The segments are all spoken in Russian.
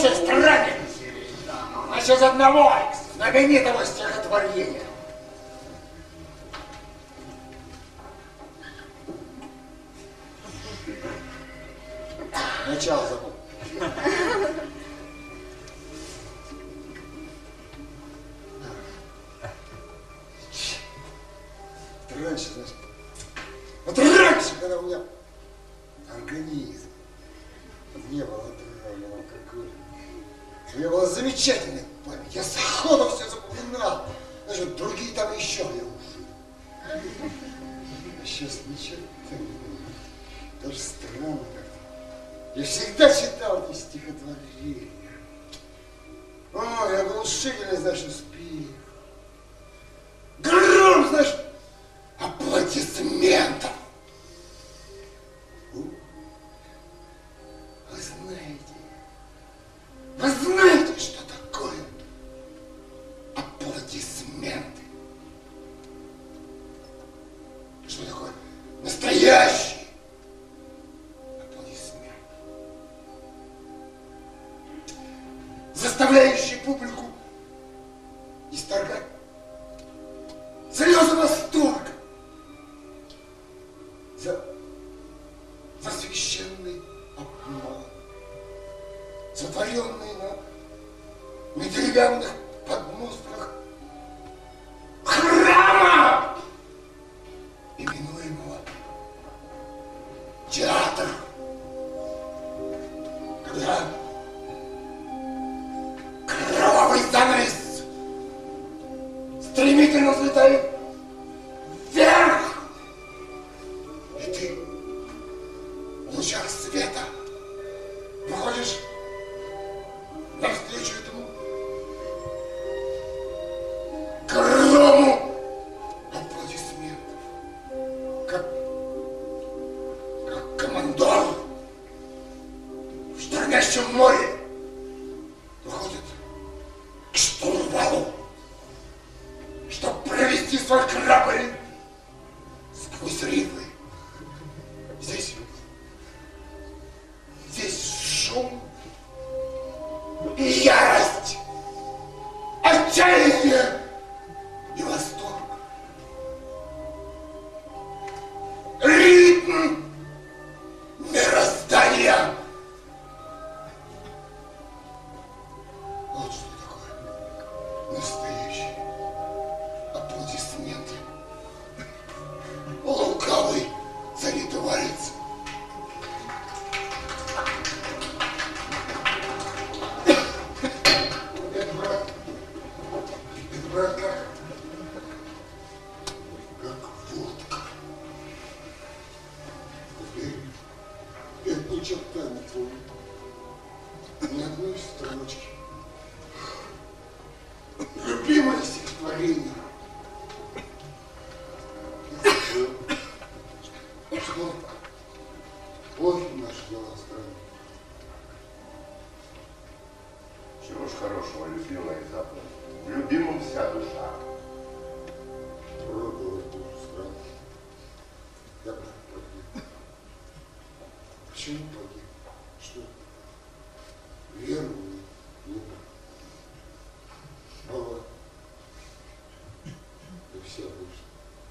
Слушай, странник, значит, из одного знаменитого стихотворения. Начало забыл. Раньше, знаешь, вот раньше, когда у меня организм не было отравленного алкоголя, у меня была замечательная память, я сходу все запоминал, значит, другие там еще я уже. А сейчас ничего не понимаю, даже странно как-то. Я всегда читал эти стихотворения. Ой, оглушительный, знаешь, успех. Гром, знаешь, аплодисментов. Вы знаете, что такое аплодисменты? Что такое настоящий аплодисмент? Заставляющий публику исторгать слезы восторга за священный обман, сотворенный на деревянных подмостках храма, именуемого театр. Когда кровавый занавес стремительно взлетает вверх, и ты в лучах света выходишь навстречу этому грому аплодисментов, как командор в штормящем море выходит к штурвалу, чтобы провести свой корабль сквозь рифы. Здесь шум и ярость, отчаяние и восторг. Ритм мироздания. Вот что такое настоящие аплодисменты. Лукавый царедворец. Брат, как водка. Это ни черта не твой. Ни одной строчки. Любимое стихотворение. Что? Ой, наш дела странный. Чего ж хорошего, любимая запад. В любимом вся душа. Правда, вот тоже странно. Я погиб. Почему погиб? Что? Веру не было. Мало. И вся вышла.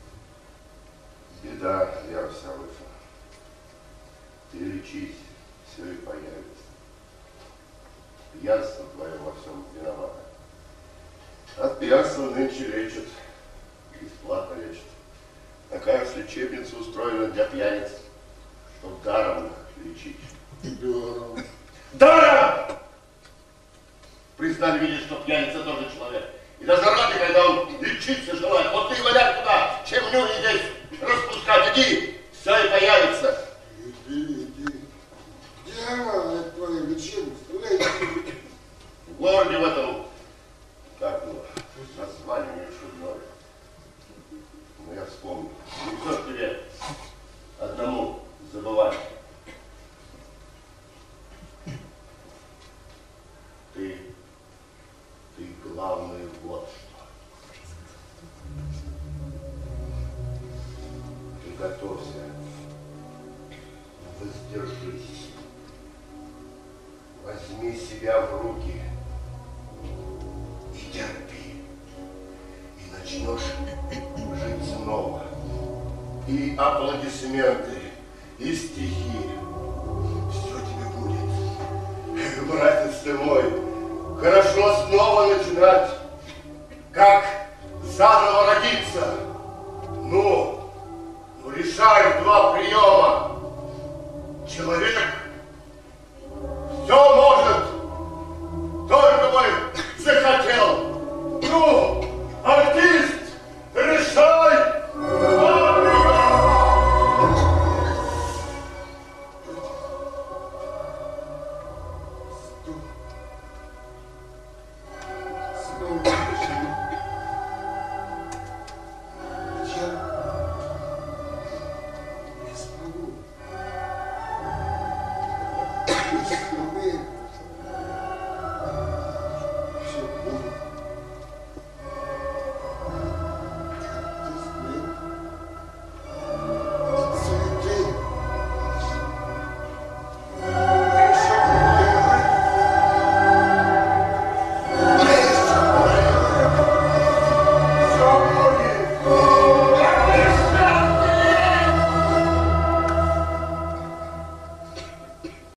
Беда, вера вся вышла. Ты лечись, все и появится. Пьянство твое во всем виновато. От пьянства нынче лечат, бесплатно лечат. Такая уж лечебница устроена для пьяниц, чтоб даром их лечить. Даром. Даром! Признали, видишь, что пьяница тоже человек. И даже рады, когда он лечиться желает. Вот ты, валяй туда, чем нюни здесь распускать. Иди, все и появится. Иди. Где она, это твоя лечебница? В городе в этом, как его, название чудное. Но я вспомню. Не кто тебе одному забывать. Ты главное вот что. Ты готовься. Воздержись. Возьми Возьми себя в руки и терпи. И начнешь жить снова. И аплодисменты, и стихи. Все тебе будет. Братец ты мой, хорошо снова начинать. Как заново родиться. Ну, решай в 2 приема. Человек все может, только бы захотел. Ну, артист, решай 2 приема. Стоп.